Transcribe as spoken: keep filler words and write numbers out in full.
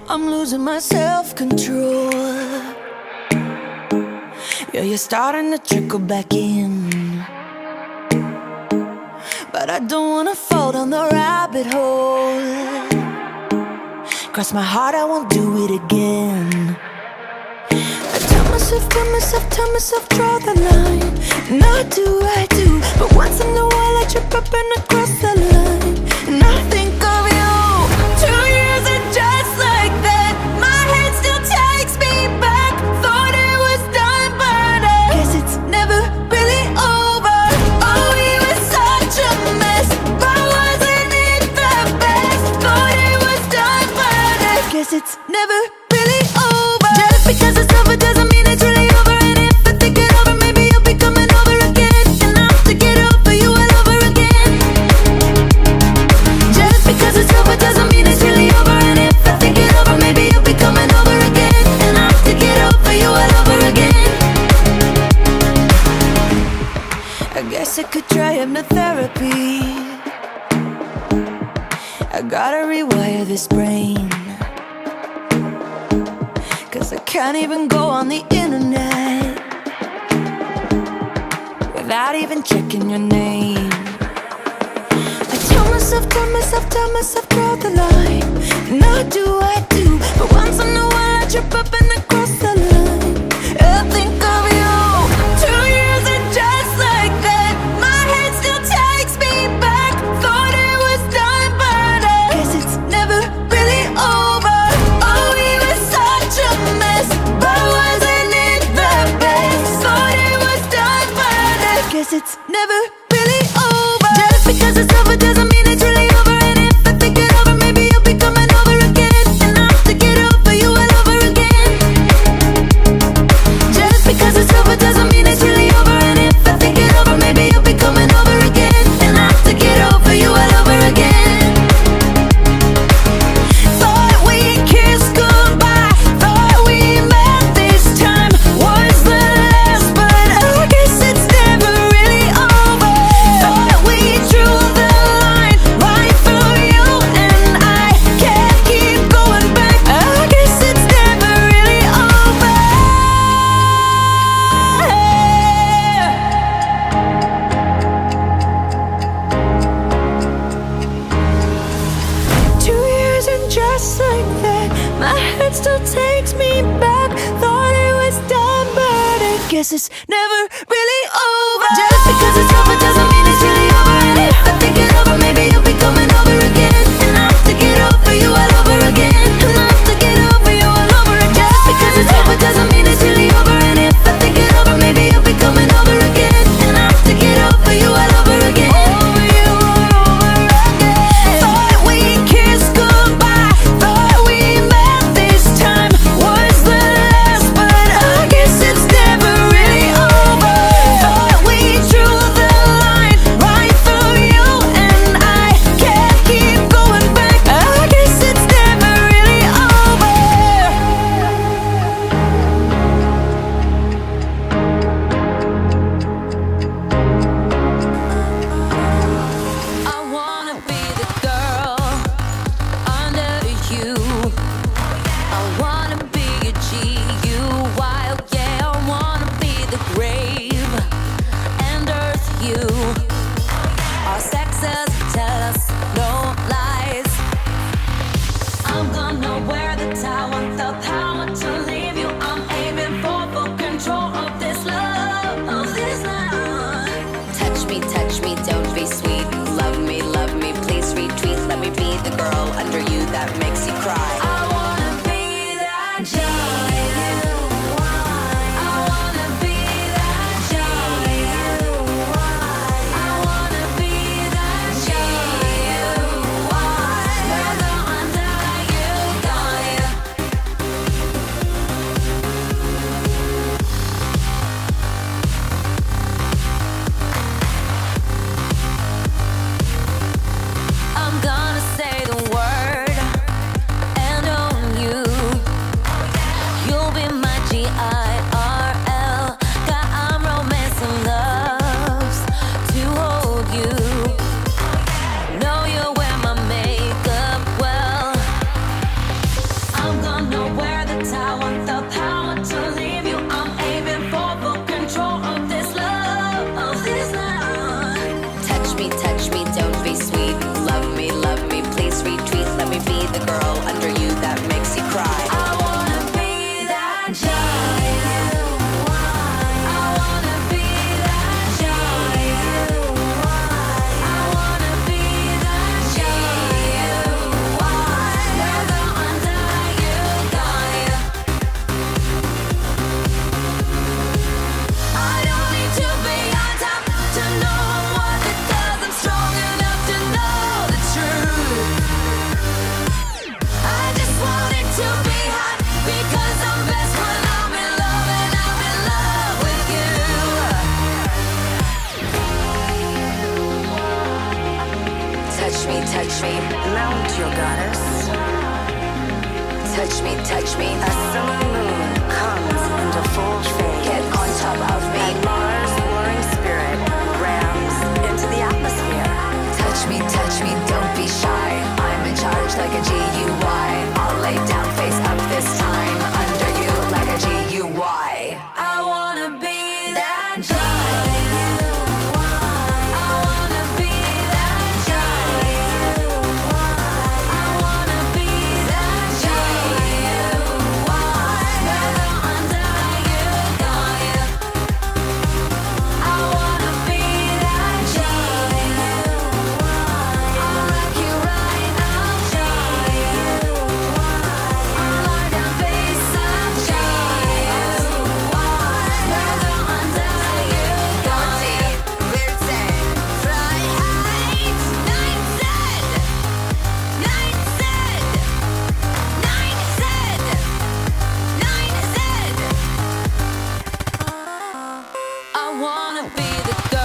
I'm losing my self-control. Yeah, you're starting to trickle back in, but I don't wanna fall down the rabbit hole. Cross my heart, I won't do it again. I tell myself, tell myself, tell myself, draw the line. And I do, I do, but once in a while I trip up and I cross the line. And I think of you. Two years and just like that, my head still takes me back. Thought it was done, but I guess it's never really over. Oh, we were such a mess, but wasn't it the best? Thought it was done, but I guess it's never really over. Just because it's over doesn't mean it's really over. And if I think it over, maybe you'll be coming over again. And I'll have to get over you all over again. Just because it's over doesn't mean it's really over. And if I think it over, maybe you'll be coming over again. And I'll have to get over you all over again. I guess I could try hypnotherapy. I gotta rewire this brain, 'cause I can't even go on the internet without even checking your name. I tell myself, tell myself, tell myself, draw the line. And I do, I do, but once in a while I trip up and I cross the line. I think of you. Two years and just like that, my head still takes me back. Thought it was done, but I guess it's never really over. Oh, we were such a mess, but wasn't it the best? Thought it was done, but I guess it's never really over. Just because it's over doesn't mean it's really over. And if I think it over, maybe you'll be coming over again. And I'll have to get over you all over again. Just because it's over doesn't mean it's really over. And if I think it over, maybe you'll be coming over again. And I'll have to get over you all over again. Thought we kissed goodbye, thought we met this time was the last, but I guess it's never really over. Thought we drew the line right through you, and I can't keep going back. I guess it's never really over. Two years and just like that, my head still takes me back. Thought it was done, but I guess it's never really over. Just because it's over doesn't mean it's really over. And if I think it over, maybe you'll be coming over again. And I'll have to get over you all over again. And I'll have to get over you all over again. Just because it's over doesn't mean it's really over. And if I think it over, maybe you'll be coming over again. And I'll have to get over you all over again. Over you all over again. Thought we kissed goodbye, thought we met this time was the last, but I guess it's never really over. Thought we drew the line right through you, and I can't keep going back. I guess it's never really over. I wanna be the girl under you. I wanna be a G U wild, yeah. I wanna be the grave and earth you. Our sexes tell us no lies. I'm gonna wear the tower, the power to leave you. I'm aiming for full control of this love, of this love. Touch me, touch me, don't be sweet. Love me, love me, please retreat. Let me be the girl under you that makes you cry. I wanna be that giant. I wanna be that giant. I wanna be that giant. Whether under you, Gaia. I'm gonna say the word, and girl under you that makes you cry. I wanna be that giant. I wanna be that giant. I wanna be that giant. Never under you, guy. I don't need to be on top to know what it does. I'm strong enough to know the truth. I just want it to be hot because I'm best when I'm in love, and I'm in love with you. Touch me, touch me, mount your goddess. Touch me, touch me, a summer moon comes into full shade. Get on top of me, and Mars, warring spirit, rams into the atmosphere. Touch me, touch me, don't be shy. I'm in charge like a G U Y. I'll lay down face up this time under you like a G U Y. I wanna be that giant. I wanna be that giant. I wanna be that giant. Never under you, guy. I wanna be that giant. I'll rock you right now, giant. I'll lie down face up, giant. Never under you, guy. Virten, fly high. Nine said, nine said, nine said, nine said. I wanna be the girl